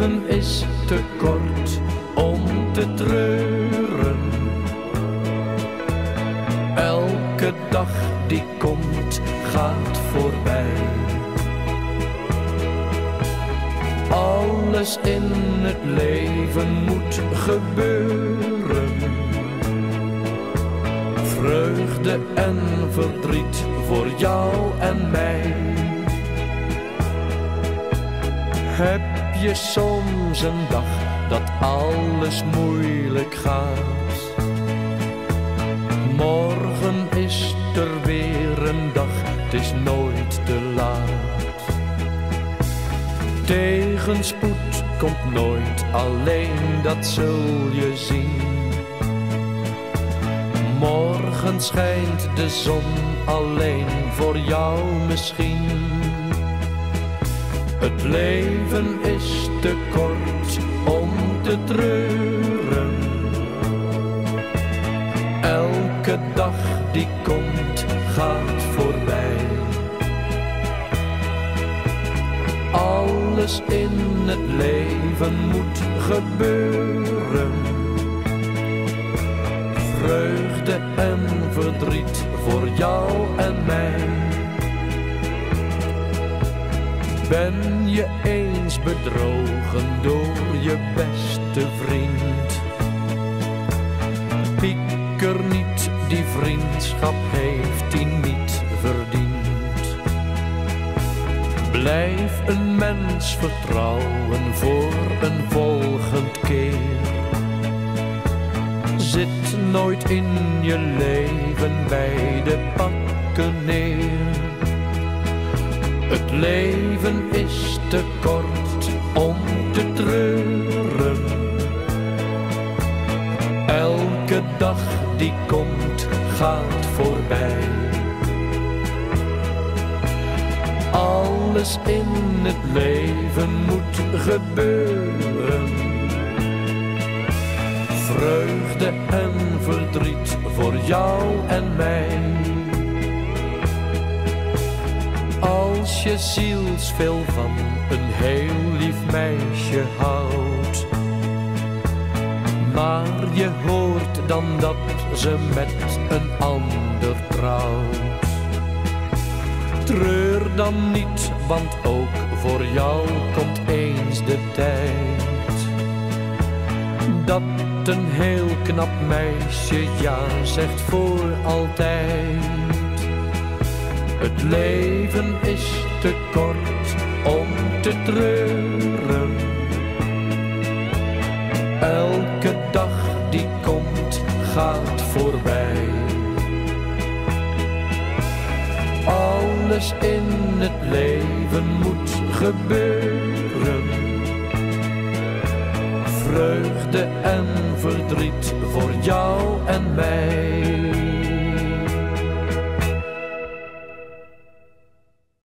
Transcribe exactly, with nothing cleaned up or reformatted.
leven is te kort om te treuren. Elke dag die komt, gaat voorbij. Alles in het leven moet gebeuren. Vreugde en verdriet voor jou en mij. Heb je soms een dag dat alles moeilijk gaat? Morgen is er weer een dag, het is nooit te laat. Tegenspoed komt nooit alleen, dat zul je zien. Morgen schijnt de zon alleen voor jou misschien. Het leven is te kort om te treuren. Elke dag die komt, gaat voorbij. Alles in het leven moet gebeuren. Vreugde en verdriet voor jou en mij. Ben je eens bedrogen door je beste vriend? Pieker niet, die vriendschap heeft hij niet verdiend. Blijf een mens vertrouwen voor een volgend keer. Zit nooit in je leven bij de pakken neer. Het leven is te kort om te treuren. Elke dag die komt, gaat voorbij. Alles in het leven moet gebeuren. Vreugde en verdriet voor jou en mij. Als je zielsveel van een heel lief meisje houdt, maar je hoort dan dat ze met een ander trouwt. Treur dan niet, want ook voor jou komt eens de tijd dat een heel knap meisje ja zegt voor altijd. Het leven is te kort om te treuren. Elke dag die komt, gaat voorbij. Alles in het leven moet gebeuren. Vreugde en verdriet voor jou en mij.